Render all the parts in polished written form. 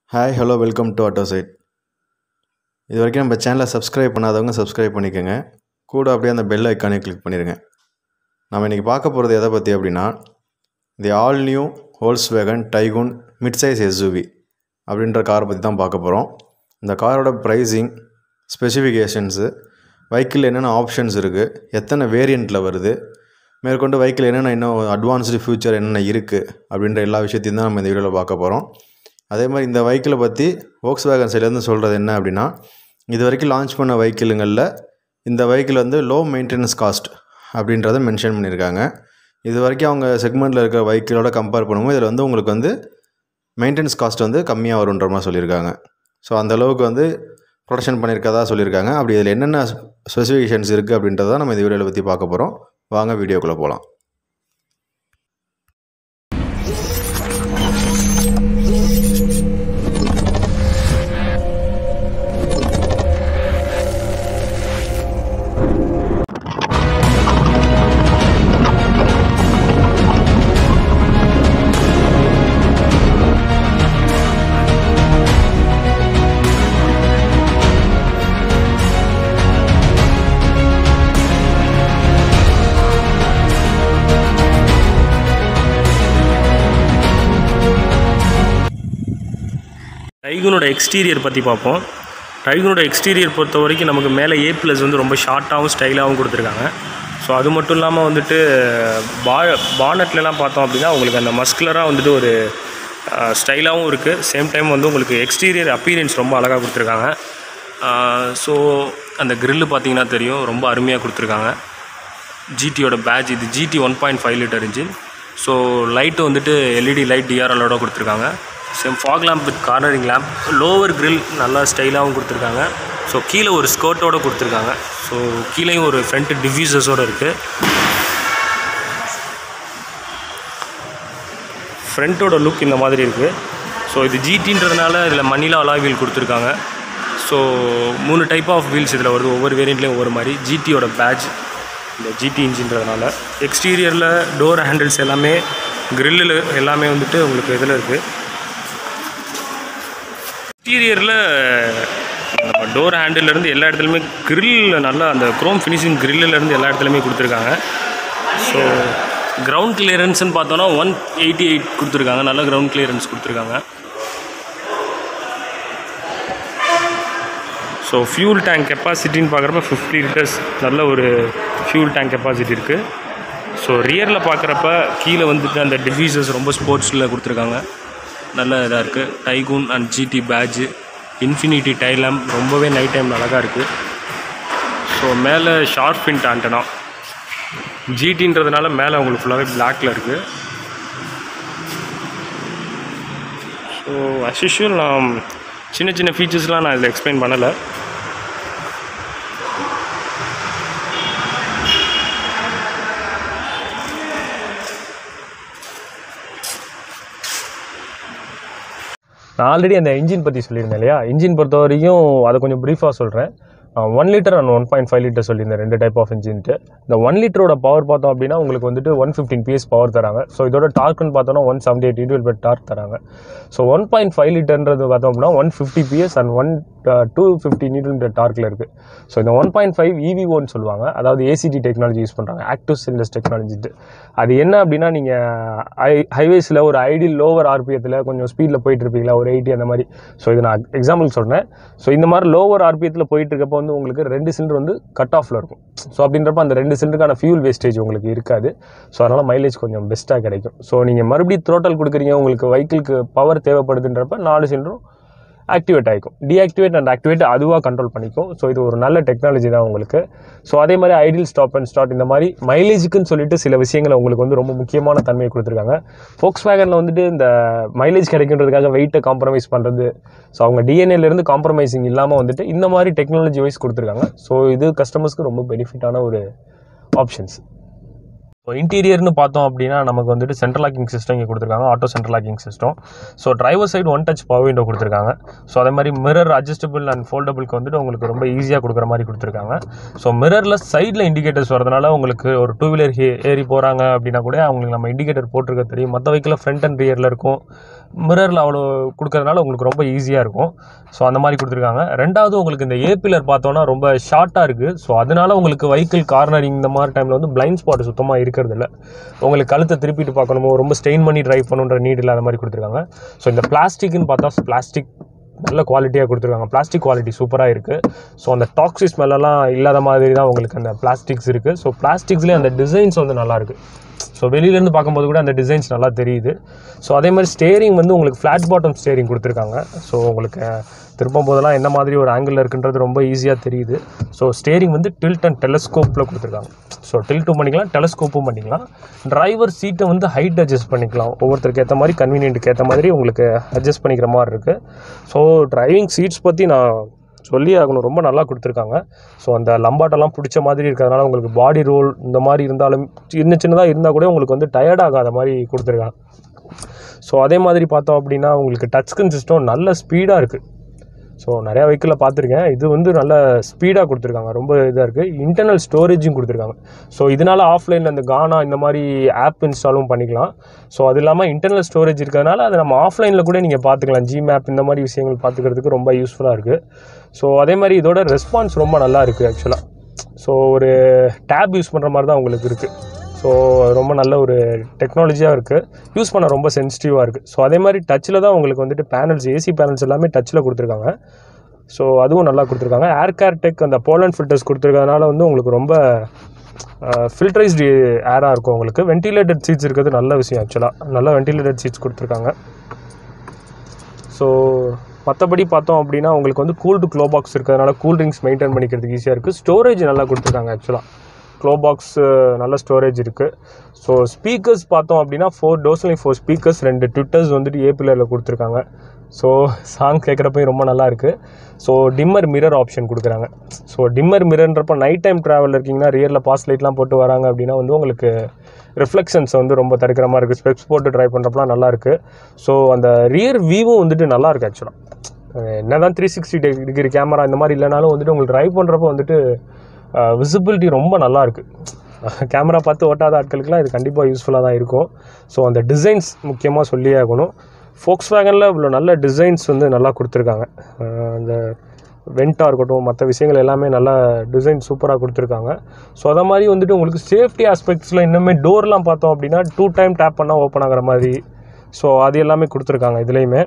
Hi hello welcome to Autosite. இது வரைக்கும் நம்ம சேனலை சப்ஸ்கிரைப் பண்ணாதவங்க சப்ஸ்கிரைப் பண்ணிக்கோங்க. கூட அப்படியே அந்த பெல் ஐக்கானே கிளிக் பண்ணிடுங்க. நம்ம இன்றைக்கி பார்க்க போகிறது எதை பற்றி அப்படின்னா, the all new Volkswagen Taigun mid size SUV அப்படின்ற காரை பற்றி தான் பார்க்க போகிறோம். இந்த காரோட ப்ரைஸிங், ஸ்பெசிஃபிகேஷன்ஸு, வெஹிக்கிள் என்னென்ன ஆப்ஷன்ஸ் இருக்குது, எத்தனை வேரியண்ட்டில் வருது, மேற்கொண்டு வெஹிக்கிள் என்னென்ன இன்னும் அட்வான்ஸ்டு ஃபியூச்சர் என்னென்ன இருக்குது அப்படின்ற எல்லா விஷயத்தையும் தான் நம்ம இந்த வீடியோவில் பார்க்க போகிறோம். அதே மாதிரி இந்த வெஹிக்கிளை பற்றி Volkswagen சைட்லேருந்து சொல்கிறது என்ன அப்படின்னா, இது வரைக்கும் லான்ச் பண்ண வெஹிக்கிளுங்களில் இந்த வெஹிக்கிள் வந்து லோ மெயின்டெனன்ஸ் காஸ்ட் அப்படின்றத மென்ஷன் பண்ணியிருக்காங்க. இது வரைக்கும் அவங்க செக்மெண்ட்டில் இருக்கிற வெஹிக்கிளோட கம்பேர் பண்ணும்போது இதில் வந்து உங்களுக்கு வந்து மெயின்டெனன்ஸ் காஸ்ட் வந்து கம்மியாக வருன்ற மாதிரி சொல்லியிருக்காங்க. ஸோ அந்தளவுக்கு வந்து ப்ரொடக்ஷன் பண்ணியிருக்கதா சொல்லியிருக்காங்க. அப்படி இதில் என்னென்ன ஸ்பெசிஃபிகேஷன்ஸ் இருக்குது அப்படின்றத நம்ம இந்த வீடியோவில் பற்றி பார்க்க போகிறோம். வாங்க வீடியோக்குள்ளே போகலாம். டைகூனோட எக்ஸ்டீரியர் பற்றி பார்ப்போம். டைகூனோட எக்ஸ்டீரியர் பொறுத்த வரைக்கும் நமக்கு மேலே A+ வந்து ரொம்ப ஷார்ட்டாகவும் ஸ்டைலாகவும் கொடுத்துருக்காங்க. ஸோ அது மட்டும் இல்லாமல் வந்துட்டு பானட்லலாம் பார்த்தோம் அப்படின்னா உங்களுக்கு அந்த மஸ்குலராக வந்துட்டு ஒரு ஸ்டைலாகவும் இருக்குது. சேம் டைம் வந்து உங்களுக்கு எக்ஸ்டீரியர் அப்பீரியன்ஸ் ரொம்ப அழகாக கொடுத்துருக்காங்க. ஸோ அந்த கிரில்லு பார்த்திங்கன்னா தெரியும், ரொம்ப அருமையாக கொடுத்துருக்காங்க. ஜிடியோட பேட்ச், இது GT 1.5 litre engine. So light வந்துட்டு LED லைட் DRLோட கொடுத்துருக்காங்க. Same fog lamp with cornering lamp. Lower grille நல்லா ஸ்டைலாகவும் கொடுத்துருக்காங்க. ஸோ கீழே ஒரு ஸ்கர்ட்டோடு கொடுத்துருக்காங்க. ஸோ கீழேயும் ஒரு ஃப்ரண்ட் டிஃப்யூசர்ஸோடு இருக்குது. ஃப்ரண்ட்டோட லுக் இந்த மாதிரி இருக்குது. ஸோ இது GTன்றதுனால இதில் மணிலா அலாய் வீல் கொடுத்துருக்காங்க. ஸோ 3 டைப் ஆஃப் வீல்ஸ் இதில் வருது, ஒவ்வொரு வேரியண்ட்லேயும் ஒவ்வொரு மாதிரி. GTயோட பேட்ச் இந்த GT இன்ஜின்றதுனால. எக்ஸ்டீரியரில் டோர் ஹேண்டில்ஸ் எல்லாமே, கிரில்லில் எல்லாமே வந்துட்டு உங்களுக்கு இதில் இருக்குது. எக்ஸ்டீரியரில் நம்ம டோர் ஹேண்டில்லேருந்து எல்லா இடத்துலையுமே கிரில் நல்லா அந்த க்ரோம் ஃபினிஷிங் கிரில்லேருந்து எல்லா இடத்துலையுமே கொடுத்துருக்காங்க. ஸோ கிரவுண்ட் கிளியரன்ஸ்னு பார்த்தோன்னா 188 கொடுத்துருக்காங்க. நல்ல கிரவுண்ட் கிளியரன்ஸ் கொடுத்துருக்காங்க. ஸோ ஃபியூல் டேங்க் கெப்பாசிட்டின்னு பார்க்குறப்ப 50 லிட்டர்ஸ் நல்ல ஒரு ஃபியூல் டேங்க் கெப்பாசிட்டி இருக்குது. ஸோ ரியரில் பார்க்குறப்ப கீழே வந்துட்டு அந்த டிஃப்யூசர்ஸ் ரொம்ப ஸ்போர்ட்ஸில் கொடுத்துருக்காங்க. நல்ல இதாக இருக்குது. Taigun and GT badge, infinity tail lamp ரொம்பவே நைட் டைமில் அழகாக இருக்குது. ஸோ மேலே ஷார்ப் ஃபின்ட் ஆண்டனா, GTன்றதுனால மேலே உங்களுக்கு ஃபுல்லாகவே பிளாக்கில் இருக்குது. ஸோ அஸ் யூஷுவல் நான் சின்ன சின்ன ஃபீச்சர்ஸ்லாம் நான் இதில் எக்ஸ்பிளைன் பண்ணலை. நான் ஆல்ரெடி அந்த இன்ஜின் பற்றி சொல்லியிருந்தேன் இல்லையா. இன்ஜின் பொறுத்த வரைக்கும் அதை கொஞ்சம் ப்ரீஃபாக சொல்கிறேன். 1 லிட்டர் அண்ட் 1.5 லிட்டர் சொல்லியிருந்தேன், 2 டைப் ஆஃப் இன்ஜின்ட்டு. இந்த 1 லிட்டரோட பவர் பார்த்தோம் அப்படின்னா உங்களுக்கு வந்துட்டு 115 PS பவர் தராங்க. ஸோ இதோட டார்க்குன்னு பார்த்தோன்னா 178 Nm டார்க் தராங்க. ஸோ 1.5 லிட்டர்ன்றது பார்த்தோம் அப்படின்னா 150 PS அண்ட் 250 Nm டார்க்கில் இருக்குது. ஸோ இந்த 1.5 EV1 சொல்லுவாங்க, அதாவது ACT டெக்னாலஜி யூஸ் பண்ணுறாங்க, ஆக்டிவ் சிலிண்டர்ஸ் டெக்னாலஜிட்டு. அது என்ன அப்படின்னா, நீங்கள் ஹைவேஸில் ஒரு ஐடியல் லோவர் RPMத்தில் கொஞ்சம் ஸ்பீடில் போயிட்டு இருப்பீங்களா, ஒரு 80 அந்த மாதிரி. ஸோ இது நான் எக்ஸாம்பிள் சொல்கிறேன். ஸோ இந்த மாதிரி லோவர் RPMத்தில் போயிட்டு இருக்கப்போ வந்து உங்களுக்கு 2 சிலிண்டர் வந்து கட் ஆஃபில் இருக்கும். ஸோ அப்படின்றப்ப அந்த 2 சிலிண்டருக்கான ஃபியூல் வேஸ்டேஜ் உங்களுக்கு இருக்காது. ஸோ அதனால் மைலேஜ் கொஞ்சம் பெஸ்ட்டாக கிடைக்கும். ஸோ நீங்கள் மறுபடியும் த்ரோட்டல் கொடுக்குறீங்க, உங்களுக்கு வெஹிக்கிளுக்கு பவர் தேவைப்படுதுன்றப்ப 4 சிலிண்டரும் ஆக்டிவேட் ஆகிக்கும். டீஆக்டிவேட் அண்ட் ஆக்டிவேட் அதுவாக கண்ட்ரோல் பண்ணிக்கும். ஸோ இது ஒரு நல்ல டெக்னாலஜி தான் உங்களுக்கு. ஸோ அதே மாதிரி ஐடியல் ஸ்டாப் அண்ட் ஸ்டார்ட், இந்த மாதிரி மைலேஜுக்குன்னு சொல்லிட்டு சில விஷயங்களை உங்களுக்கு வந்து ரொம்ப முக்கியமான தன்மையை கொடுத்துருக்காங்க. Volkswagenல வந்துட்டு இந்த மைலேஜ் கிடைக்கின்றதுக்காக வெயிட்டை காம்ப்ரமைஸ் பண்ணுறது, ஸோ அவங்க டிஎன்ஏலேருந்து காம்ப்ரமைசிங் இல்லாமல் வந்துட்டு இந்த மாதிரி டெக்னாலஜி வைஸ் கொடுத்துருக்காங்க. ஸோ இது கஸ்டமர்ஸ்க்கு ரொம்ப பெனிஃபிட்டான ஒரு ஆப்ஷன்ஸ். ஸோ இன்டீரியர்னு பார்த்தோம் அப்படின்னா நமக்கு வந்துட்டு சென்ட்ரல் லாக்கிங் சிஸ்டம் இங்கே கொடுத்துருக்காங்க, auto central locking system. So driver side 1 touch power window கொடுத்துருக்காங்க. ஸோ அதே மாதிரி மிரர் அட்ஜஸ்டபிள் அண்ட் ஃபோல்டபுளுக்கு வந்துட்டு உங்களுக்கு ரொம்ப ஈஸியாக கொடுக்குற மாதிரி கொடுத்துருக்காங்க. ஸோ மிரரில் சைடில் இண்டிகேட்டர்ஸ் வரதுனால உங்களுக்கு ஒரு 2 வீலர் ஏறி போகிறாங்க அப்படின்னா கூட அவங்களுக்கு நம்ம இண்டிகேட்டர் போட்டிருக்க தெரியும். மற்ற வெஹிக்கிளில் ஃப்ரண்ட் அண்ட் ரியரில் இருக்கும், மிரரில் அவ்வளோ கொடுக்கறதுனால உங்களுக்கு ரொம்ப ஈஸியாக இருக்கும். ஸோ அந்த மாதிரி கொடுத்துருக்காங்க. ரெண்டாவது உங்களுக்கு இந்த ஏ பில்லர் பார்த்தோன்னா ரொம்ப ஷார்ட்டாக இருக்குது. ஸோ அதனால உங்களுக்கு வெஹிக்கிள் கார்னரிங் இந்த மாதிரி டைமில் வந்து பிளைண்ட் ஸ்பாட் சுத்தமாக இருக்கிறதில்ல. உங்களுக்கு கழுத்தை திருப்பிட்டு பார்க்கணுமோ ரொம்ப ஸ்டெயின் பண்ணி ட்ரைவ் பண்ணுன்ற நீட் இல்லாத மாதிரி கொடுத்துருக்காங்க. ஸோ இந்த பிளாஸ்டிக்னு பார்த்தா பிளாஸ்டிக் நல்ல குவாலிட்டியாக கொடுத்துருக்காங்க. பிளாஸ்டிக் குவாலிட்டி சூப்பராக இருக்குது. ஸோ அந்த டாக்ஸிக் ஸ்மெல்லாம் இல்லாத மாதிரி தான் உங்களுக்கு அந்த பிளாஸ்டிக்ஸ் இருக்குது. ஸோ பிளாஸ்டிக்ஸ்லேயே அந்த டிசைன்ஸ் வந்து நல்லாயிருக்கு. ஸோ வெளியிலேருந்து பார்க்கும்போது கூட அந்த டிசைன்ஸ் நல்லா தெரியுது. ஸோ அதே மாதிரி ஸ்டேரிங் வந்து உங்களுக்கு ஃப்ளாட் பாட்டம் ஸ்டேரிங் கொடுத்துருக்காங்க. ஸோ உங்களுக்கு திருப்பும் போதெல்லாம் என்ன மாதிரி ஒரு ஆங்கிளில் இருக்குன்றது ரொம்ப ஈஸியாக தெரியுது. ஸோ ஸ்டேரிங் வந்து டில்ட் அண்ட் டெலஸ்கோப்பில் கொடுத்துருக்காங்க. ஸோ டில்ட்டும் பண்ணிக்கலாம், டெலஸ்கோப்பும் பண்ணிக்கலாம். டிரைவர் சீட்டை வந்து ஹைட் அட்ஜஸ்ட் பண்ணிக்கலாம். ஒவ்வொருத்தருக்கு ஏற்ற மாதிரி கன்வீனியன்ட்டுக்கு ஏற்ற மாதிரி உங்களுக்கு அட்ஜஸ்ட் பண்ணிக்கிற மாதிரி இருக்குது. ஸோ டிரைவிங் சீட்ஸ் பற்றி நான் சொல்லி ஆகணும், ரொம்ப நல்லா கொடுத்துருக்காங்க. ஸோ அந்த லம்பாட்டெல்லாம் பிடிச்ச மாதிரி இருக்கிறதுனால உங்களுக்கு பாடி ரோல் இந்த மாதிரி இருந்தாலும் சின்னதாக இருந்தால் கூட உங்களுக்கு வந்து டயர்ட் ஆகாத மாதிரி கொடுத்துருக்காங்க. ஸோ அதே மாதிரி பார்த்தோம் அப்படின்னா உங்களுக்கு டச் ஸ்க்ரீன் சிஸ்டம் நல்ல ஸ்பீடாக இருக்குது. ஸோ நிறையா வெஹிக்கிளில் பார்த்துருக்கேன், இது வந்து நல்ல ஸ்பீடாக கொடுத்துருக்காங்க, ரொம்ப இதாக இருக்குது. இன்டர்னல் ஸ்டோரேஜும் கொடுத்துருக்காங்க. ஸோ இதனால் ஆஃப்லைனில் இந்த கானா இந்த மாதிரி ஆப் இன்ஸ்டாலும் பண்ணிக்கலாம். ஸோ அது இல்லாமல் இன்டர்னல் ஸ்டோரேஜ் இருக்கிறதுனால அதை நம்ம ஆஃப்லைனில் கூட நீங்கள் பார்த்துக்கலாம். ஜிமேப் இந்த மாதிரி விஷயங்கள் பார்த்துக்கிறதுக்கு ரொம்ப யூஸ்ஃபுல்லாக இருக்குது. ஸோ அதே மாதிரி இதோட ரெஸ்பான்ஸ் ரொம்ப நல்லா இருக்குது ஆக்சுவலாக. ஸோ ஒரு டேப் யூஸ் பண்ணுற மாதிரி தான் உங்களுக்கு இருக்குது. ஸோ ரொம்ப நல்ல ஒரு டெக்னாலஜியாக இருக்குது, யூஸ் பண்ண ரொம்ப சென்சிட்டிவாக இருக்குது. ஸோ அதே மாதிரி டச்சில் தான் உங்களுக்கு வந்துட்டு பேனல்ஸ், ஏசி பேனல்ஸ் எல்லாமே டச்சில் கொடுத்துருக்காங்க. ஸோ அதுவும் நல்லா கொடுத்துருக்காங்க. ஏர்கேர் டெக் அந்த போலண்ட் ஃபில்டர்ஸ் கொடுத்துருக்கறதுனால வந்து உங்களுக்கு ரொம்ப ஃபில்டரைஸ்டு ஏராக இருக்கும். உங்களுக்கு வென்டிலேட்டட் சீட்ஸ் இருக்கிறது நல்ல விஷயம் ஆக்சுவலாக. நல்லா வென்டிலேட்டட் சீட்ஸ் கொடுத்துருக்காங்க. ஸோ மற்றபடி பார்த்தோம் அப்படின்னா உங்களுக்கு வந்து கூல்டு க்ளோ பாக்ஸ் இருக்கிறதுனால கூல் ட்ரிங்க்ஸ் மெயின்டைன் பண்ணிக்கிறதுக்கு ஈஸியாக இருக்குது. ஸ்டோரேஜ் நல்லா கொடுத்துருக்காங்க ஆக்சுவலாக. க்ளோ பாக்ஸ் நல்ல ஸ்டோரேஜ் இருக்குது. ஸோ ஸ்பீக்கர்ஸ் பார்த்தோம் அப்படின்னா 4 டோர்ஸ்லையும் 4 ஸ்பீக்கர்ஸ், 2 ட்விட்டர்ஸ் வந்துட்டு ஏ பில்லரில் கொடுத்துருக்காங்க. ஸோ சாங் கேட்குறப்பையும் ரொம்ப நல்லா இருக்குது. ஸோ டிம்மர் மிரர் ஆப்ஷன் கொடுக்குறாங்க. ஸோ டிம்மர் மிரர்ன்றப்போ நைட் டைம் ட்ராவலில் இருக்கீங்கன்னா ரியரில் பாஸ் லைட்லாம் போட்டு வராங்க அப்படின்னா வந்து உங்களுக்கு ரிஃப்ளெக்ஷன்ஸ் வந்து ரொம்ப தடுக்கிற மாதிரி இருக்குது. ஸ்பெக்ஸ் போட்டு ட்ரைவ் பண்ணுறப்பலாம் நல்லாயிருக்கு. ஸோ அந்த ரியர் வியூவும் வந்துட்டு நல்லாயிருக்கு ஆக்சுவலாக. என்ன தான் 360 டிகிரி கேமரா இந்த மாதிரி இல்லைனாலும் வந்துட்டு உங்களுக்கு ட்ரைவ் பண்ணுறப்போ வந்துட்டு விசிபிலிட்டி ரொம்ப நல்லாயிருக்கு. கேமரா பார்த்து ஓட்டாத ஆட்களுக்குலாம் இது கண்டிப்பாக யூஸ்ஃபுல்லாக தான் இருக்கும். ஸோ அந்த டிசைன்ஸ் முக்கியமாக சொல்லியே ஆகணும். Volkswagenல இவ்வளோ நல்ல டிசைன்ஸ் வந்து நல்லா கொடுத்துருக்காங்க. அந்த வெண்ட்டாக இருக்கட்டும், மற்ற விஷயங்கள் எல்லாமே நல்லா டிசைன் சூப்பராக கொடுத்துருக்காங்க. ஸோ அதை மாதிரி வந்துட்டு உங்களுக்கு சேஃப்டி ஆஸ்பெக்ட்ஸில் இன்னுமே டோர்லாம் பார்த்தோம் அப்படின்னா 2 டைம் டேப் பண்ணால் ஓப்பன் ஆகிற மாதிரி. ஸோ அது எல்லாமே கொடுத்துருக்காங்க இதுலேயுமே.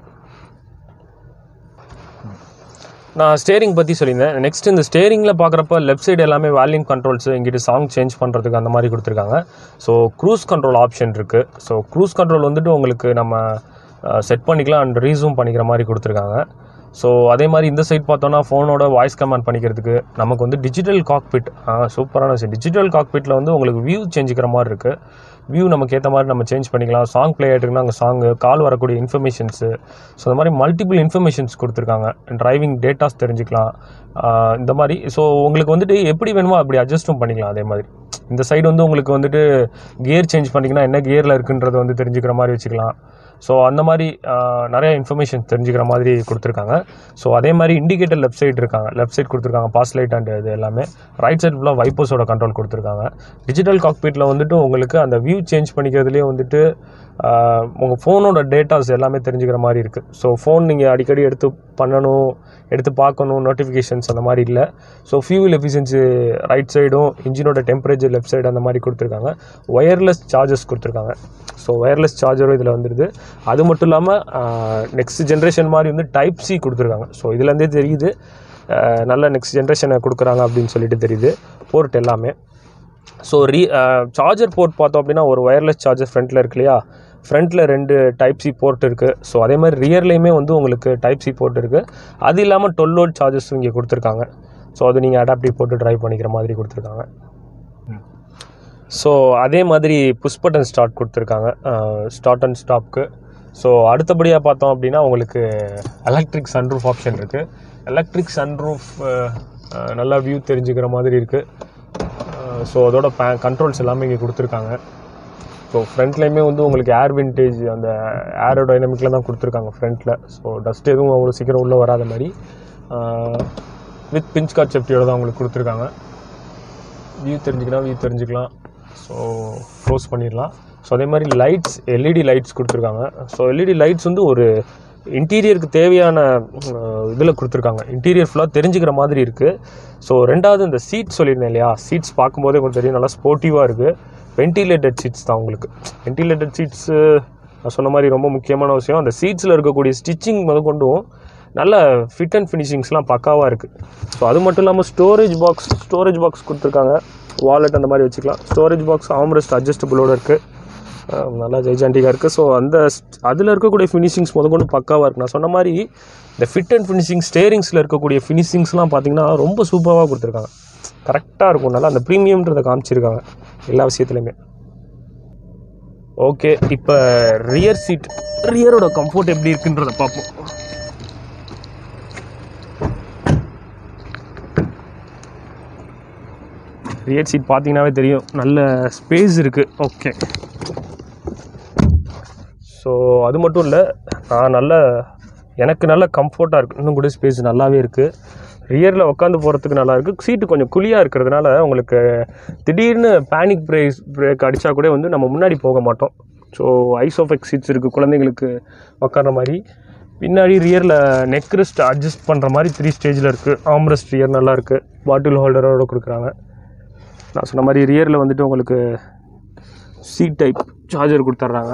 நான் ஸ்டேரிங் பற்றி சொல்லியிருந்தேன். நெக்ஸ்ட் இந்த ஸ்டேரிங்கில் பார்க்குறப்ப லெஃப்ட் சைடு எல்லாமே வால்யூம் கண்ட்ரோல்ஸு, இங்கிட்டு சாங் சேஞ்ச் பண்ணுறதுக்கு அந்த மாதிரி கொடுத்துருக்காங்க. ஸோ க்ரூஸ் கண்ட்ரோல் ஆப்ஷன் இருக்குது. ஸோ க்ரூஸ் கண்ட்ரோல் வந்துட்டு உங்களுக்கு நம்ம செட் பண்ணிக்கலாம் அண்ட் ரீசூம் பண்ணிக்கிற மாதிரி கொடுத்துருக்காங்க. ஸோ அதே மாதிரி இந்த சைட் பார்த்தோன்னா ஃபோனோட வாய்ஸ் கமாண்ட் பண்ணிக்கிறதுக்கு நமக்கு வந்து டிஜிட்டல் காக்பிட், சூப்பரான விஷயம். டிஜிட்டல் காக்பிட்டில் வந்து உங்களுக்கு வியூ சேஞ்சிக்கிற மாதிரி இருக்குது. வியூ நமக்கு ஏற்ற மாதிரி நம்ம சேஞ்ச் பண்ணிக்கலாம். சாங் ப்ளே ஆகிட்டுருக்குன்னா அங்கே சாங்கு, கால் வரக்கூடிய இன்ஃபர்மேஷன்ஸு, ஸோ இந்த மாதிரி மல்டிபிள் இன்ஃபர்மேஷன்ஸ் கொடுத்துருக்காங்க. டிரைவிங் டேட்டாஸ் தெரிஞ்சுக்கலாம் இந்த மாதிரி. ஸோ உங்களுக்கு வந்துட்டு எப்படி வேணுமோ அப்படி அட்ஜஸ்ட்டும் பண்ணிக்கலாம். அதே மாதிரி இந்த சைடு வந்து உங்களுக்கு வந்துட்டு கியர் சேஞ்ச் பண்ணிங்கன்னா என்ன கியரில் இருக்குன்றதை வந்து தெரிஞ்சுக்கிற மாதிரி வச்சுக்கலாம். ஸோ அந்த மாதிரி நிறைய இன்ஃபர்மேஷன் தெரிஞ்சுக்கிற மாதிரி கொடுத்துருக்காங்க. ஸோ அதே மாதிரி இண்டிகேட்டர் லெஃப்ட் சைடு கொடுத்துருக்காங்க, பாஸ் லைட் அண்ட் இது எல்லாமே. ரைட் சைடு ஃபுல்லாக வைப்பர்ஸோட கண்ட்ரோல் கொடுத்துருக்காங்க. டிஜிட்டல் காக்பிட்டில் வந்துட்டு உங்களுக்கு அந்த வியூ சேஞ்ச் பண்ணிக்கிறதுலேயே வந்துட்டு உங்கள் ஃபோனோட டேட்டாஸ் எல்லாமே தெரிஞ்சுக்கிற மாதிரி இருக்குது. ஸோ ஃபோன் நீங்கள் அடிக்கடி எடுத்து பார்க்கணும், நோட்டிஃபிகேஷன்ஸ் அந்த மாதிரி இல்லை. ஸோ ஃபியூல் எஃபிஷியன்சி ரைட் சைடும், இன்ஜினோட டெம்பரேச்சர் லெஃப்ட் சைடு அந்த மாதிரி கொடுத்துருக்காங்க. ஒயர்லெஸ் சார்ஜஸ் கொடுத்துருக்காங்க. ஸோ ஒயர்லெஸ் சார்ஜரும் இதில் வந்துடுது. அது மட்டும் இல்லாமல் நெக்ஸ்ட் ஜென்ரேஷன் மாதிரி வந்து டைப் சி கொடுத்துருக்காங்க. ஸோ இதுலேருந்தே தெரியுது நல்ல நெக்ஸ்ட் ஜென்ரேஷனை கொடுக்குறாங்க அப்படின்னு சொல்லிட்டு தெரியுது போர்ட் எல்லாமே. ஸோ சார்ஜர் போர்ட் பார்த்தோம் அப்படின்னா ஒரு ஒயர்லெஸ் சார்ஜர் ஃப்ரண்ட்டில் இருக்கு இல்லையா, ஃப்ரண்ட்டில் 2 டைப் சி போர்ட் இருக்குது. ஸோ அதே மாதிரி ரியர்லேயுமே வந்து உங்களுக்கு டைப் சி போர்ட் இருக்குது. அது இல்லாமல் 12 வோல்ட் சார்ஜஸும் இங்கே கொடுத்துருக்காங்க. ஸோ அது நீங்கள் அடாப்டிவ் போட்டு ட்ரைவ் பண்ணிக்கிற மாதிரி கொடுத்துருக்காங்க. ஸோ அதே மாதிரி புஷ் பட்டன் ஸ்டார்ட் கொடுத்துருக்காங்க, ஸ்டார்ட் அண்ட் ஸ்டாப்க்கு. ஸோ அடுத்தபடியாக பார்த்தோம் அப்படின்னா உங்களுக்கு எலக்ட்ரிக் சன்ரூஃப் ஆப்ஷன் இருக்குது. எலக்ட்ரிக் சன்ரூஃப் நல்லா வியூ தெரிஞ்சுக்கிற மாதிரி இருக்குது. ஸோ அதோட கண்ட்ரோல்ஸ் எல்லாமே இங்கே கொடுத்துருக்காங்க. ஸோ ஃப்ரண்ட்லேயுமே வந்து உங்களுக்கு ஏர் விண்டேஜ் அந்த ஏரோடைனமிக்கில் தான் கொடுத்துருக்காங்க ஃப்ரண்ட்டில். ஸோ டஸ்ட் எதுவும் அவ்வளோ சீக்கிரம் உள்ளே வராத மாதிரி வித் பிஞ்ச் கார்ட் சேஃப்டியோட தான் உங்களுக்கு கொடுத்துருக்காங்க. வியூ தெரிஞ்சுக்கலாம். ஸோ க்ளோஸ் பண்ணிடலாம். ஸோ அதே மாதிரி லைட்ஸ் எல்இடி லைட்ஸ் கொடுத்துருக்காங்க. ஸோ எல்இடி லைட்ஸ் வந்து ஒரு இன்டீரியருக்கு தேவையான இதில் கொடுத்துருக்காங்க. இன்டீரியர் ஃபுல்லாக தெரிஞ்சுக்கிற மாதிரி இருக்குது. ஸோ ரெண்டாவது இந்த சீட் சொல்லியிருந்தேன் இல்லையா, சீட்ஸ் பார்க்கும்போதே உங்களுக்கு தெரியும் நல்லா ஸ்போர்ட்டிவாக இருக்குது. வென்டிலேட்டட் சீட்ஸ் தான் உங்களுக்கு. வென்டிலேட்டட் சீட்ஸு நான் சொன்ன மாதிரி ரொம்ப முக்கியமான விஷயம். அந்த சீட்ஸில் இருக்கக்கூடிய ஸ்டிச்சிங் கொண்டும் நல்ல ஃபிட் அண்ட் ஃபினிஷிங்ஸ்லாம் பக்காவாக இருக்குது. ஸோ அது மட்டும் இல்லாமல் ஸ்டோரேஜ் பாக்ஸ் கொடுத்துருக்காங்க. வாலெட் அந்த மாதிரி வச்சுக்கலாம். ஸ்டோரேஜ் பாக்ஸ் ஆம்ரெஸ்ட் அட்ஜஸ்டபிளோடு இருக்குது. நல்லா ஜெய்ஜாண்டிக்காக இருக்குது. ஸோ அதில் இருக்கக்கூடிய ஃபினிஷிங்ஸ் கொண்டு பக்காவாக இருக்குது. நான் சொன்ன மாதிரி இந்த ஃபிட் அண்ட் ஃபினிஷிங் ஸ்டேரிங்ஸில் இருக்கக்கூடிய ஃபினிஷிங்ஸ்லாம் பார்த்திங்கன்னா ரொம்ப சூப்பராக கொடுத்துருக்காங்க. கரெக்டாக இருக்கும். நல்லா அந்த ப்ரீமியம்ன்றதை காமிச்சிருக்காங்க எல்லா விஷயத்துலையுமே. ஓகே, இப்போ ரியரோட கம்ஃபர்ட் எப்படி இருக்குன்றதை பார்ப்போம். ரியர் சீட் பார்த்தீங்கன்னாவே தெரியும், நல்ல ஸ்பேஸ் இருக்குது. ஓகே, ஸோ அது மட்டும் இல்லை, எனக்கு நல்ல கம்ஃபர்ட்டாக இருக்குது. இன்னும் கூட ஸ்பேஸ் நல்லாவே இருக்குது. ரியரில் உட்காந்து போகிறதுக்கு நல்லாயிருக்கு. சீட்டு கொஞ்சம் குழியாக இருக்கிறதுனால உங்களுக்கு திடீர்னு பேனிக் பிரேக் அடித்தா கூட வந்து நம்ம முன்னாடி போக மாட்டோம். ஸோ ஐசோஃபெக்ட் சீட்ஸ் இருக்குது குழந்தைங்களுக்கு உட்கார்ற மாதிரி. பின்னாடி ரியரில் நெக் ரெஸ்ட் அட்ஜஸ்ட் பண்ணுற மாதிரி 3 ஸ்டேஜில் இருக்குது. ஆம்ரெஸ்ட் ரியர் நல்லாயிருக்கு. பாட்டில் ஹோல்டரோடு கொடுக்குறாங்க. நான் சொன்ன மாதிரி ரியரில் வந்துட்டு உங்களுக்கு சி டைப் சார்ஜர் கொடுத்துட்றாங்க.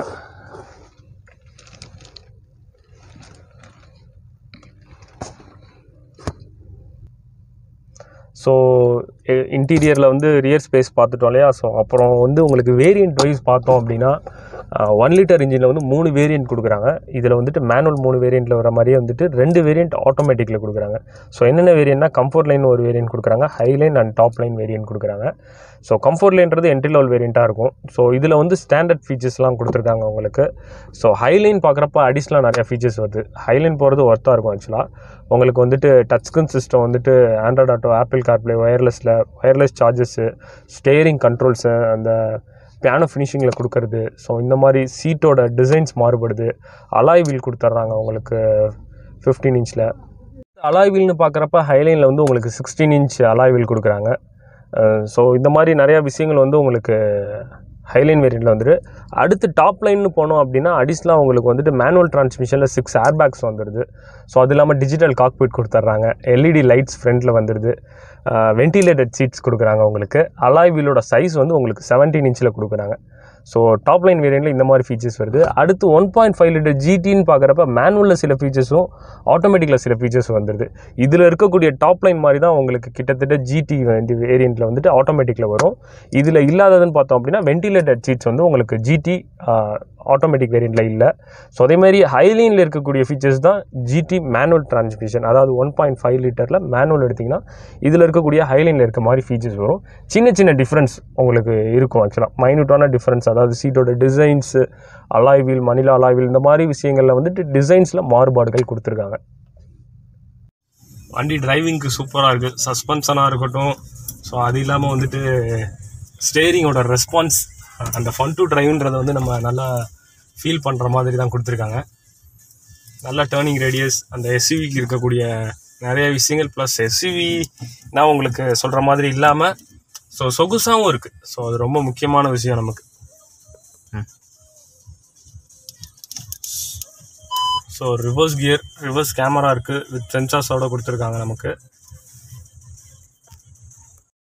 ஸோ இன்டீரியரில் வந்து ரியர் ஸ்பேஸ் பார்த்துட்டோம் இல்லையா. ஸோ அப்புறம் வந்து உங்களுக்கு வேரியண்ட் வைஸ் பார்த்தோம் அப்படின்னா 1 லிட்டர் இன்ஜினில் வந்து 3 வேரியண்ட் கொடுக்குறாங்க. இதில் வந்துட்டு மேனுவல் 3 வேரியண்ட்டில் வர மாதிரியே வந்துட்டு 2 வேரியண்ட் ஆட்டோமேட்டிக்கில் கொடுக்குறாங்க. ஸோ என்னென்ன வேரியண்ட்னா கம்ஃபர்ட் லைன் ஒரு வேரியண்ட் கொடுக்குறாங்க, high line and top line variant கொடுக்குறாங்க. ஸோ கம்ஃபர்ட் லைன்றது என்ட்ரி லெவல் வேரியண்ட்டாக இருக்கும். ஸோ இதில் வந்து ஸ்டாண்டர்ட் ஃபீச்சர்ஸ்லாம் கொடுத்துருக்காங்க உங்களுக்கு. ஸோ ஹை லைன் பார்க்குறப்ப அடிஷ்னலாக நிறையா ஃபீச்சர்ஸ் வருது. ஹை லைன் போகிறது ஒர்த்தாக இருக்கும் ஆக்சுவலாக. உங்களுக்கு வந்துட்டு டச் ஸ்க்ரீன் சிஸ்டம் வந்துட்டு Android Auto, Apple CarPlay, wireless charges, steering controls, அந்த பியானோ ஃபினிஷிங்கில் கொடுக்கறது. ஸோ இந்த மாதிரி சீட்டோட டிசைன்ஸ் மாறுபடுது. அலாய் வீல் கொடுத்துட்றாங்க உங்களுக்கு 15 இன்ச்சில். அலாய் வீல்னு பார்க்குறப்ப ஹைலைனில் வந்து உங்களுக்கு 16 இன்ச் அலாய் வீல் கொடுக்குறாங்க. ஸோ இந்த மாதிரி நிறையா விஷயங்கள் வந்து உங்களுக்கு ஹைலைன் வேரியண்ட்டில் வந்துட்டு. அடுத்து டாப் லைன்னு போனோம் அப்படின்னா அடிஷ்னலாக உங்களுக்கு வந்துட்டு மேனுவல் டிரான்ஸ்மிஷனில் 6 ஏர் பேக்ஸ் வந்துடுது. ஸோ அது இல்லாமல் டிஜிட்டல் காக்பிட் கொடுத்துட்றாங்க. எல்இடி லைட்ஸ் ஃப்ரண்ட்டில் வந்துடுது. வென்டிலேட்டட் சீட்ஸ் கொடுக்குறாங்க உங்களுக்கு. அலாய் வீலோட சைஸ் வந்து உங்களுக்கு 17 இன்ச்சில் கொடுக்குறாங்க. ஸோ டாப் லைன் வேரியண்ட்டில் இந்த மாதிரி ஃபீச்சர்ஸ் வருது. அடுத்து 1.5 லிட்டர் ஜிடின்னு பார்க்குறப்ப மேனுவலில் சில ஃபீச்சர்ஸும் ஆட்டோமேட்டிக்கில் சில ஃபீச்சர்ஸ் வந்துடுது. இதில் இருக்கக்கூடிய டாப் லைன் மாதிரி தான் உங்களுக்கு கிட்டத்தட்ட ஜிடி வேரியண்ட்டில் வந்துட்டு ஆட்டோமேட்டிக்கில் வரும். இதில் இல்லாததுன்னு பார்த்தோம் அப்படின்னா வென்டிலேட்டட் சீட்ஸ் வந்து உங்களுக்கு ஜிடி ஆட்டோமேட்டிக் வேரியண்ட்டில் இல்லை. ஸோ அதேமாதிரி ஹைலைனில் இருக்கக்கூடிய ஃபீச்சர்ஸ் தான் ஜிடி மேனுவல் டிரான்ஸ்மிஷன். அதாவது 1.5 லிட்டரில் மேனுவல் எடுத்திங்கன்னா இதில் இருக்கக்கூடிய ஹைலைனில் இருக்க மாதிரி ஃபீச்சர்ஸ் வரும். சின்ன டிஃப்ரென்ஸ் உங்களுக்கு இருக்கும் ஆக்சுவலாக, மைன்யூட்டான டிஃப்ரென்ஸ். அதாவது சீட்டோட டிசைன்ஸு, அலாய் வீல், மணிலா அலாய் வீல், இந்த மாதிரி விஷயங்களில் வந்துட்டு டிசைன்ஸில் மாறுபாடுகள் கொடுத்துருக்காங்க. வண்டி டிரைவிங்க்கு சூப்பராக இருக்குது. சஸ்பென்ஷனாக இருக்கட்டும், ஸோ அது இல்லாமல் வந்துட்டு ஸ்டேரிங்கோட ரெஸ்பான்ஸ், அந்த ஃபன் டு டிரைவ்ன்றதை வந்து நம்ம நல்லா ஃபீல் பண்ணுற மாதிரி தான் கொடுத்துருக்காங்க. நல்ல டேர்னிங் ரேடியஸ், அந்த எஸ்யூவிக்கு இருக்கக்கூடிய நிறைய விஷயங்கள், ப்ளஸ் எஸ்யூவினா உங்களுக்கு சொல்கிற மாதிரி இல்லாமல் ஸோ சொகுசாகவும் இருக்குது. ஸோ அது ரொம்ப முக்கியமான விஷயம் நமக்கு. ஸோ ரிவர்ஸ் கேமரா இருக்குது, வித் சென்சார்ஸோடு கொடுத்துருக்காங்க நமக்கு.